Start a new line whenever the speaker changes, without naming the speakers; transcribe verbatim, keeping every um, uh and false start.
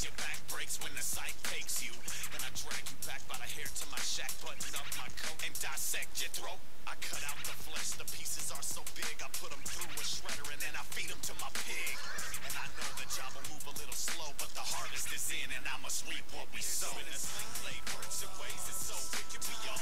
Your back breaks when the sight takes you. Then I drag you back by the hair to my shack, button up my coat and dissect your throat. I cut out the flesh, the pieces are so big, I put them through a shredder and then I feed them to my pig. And I know the job will move a little slow, but the harvest is in and I must reap what we sow. And a sling blade works in ways it's so wicked, we all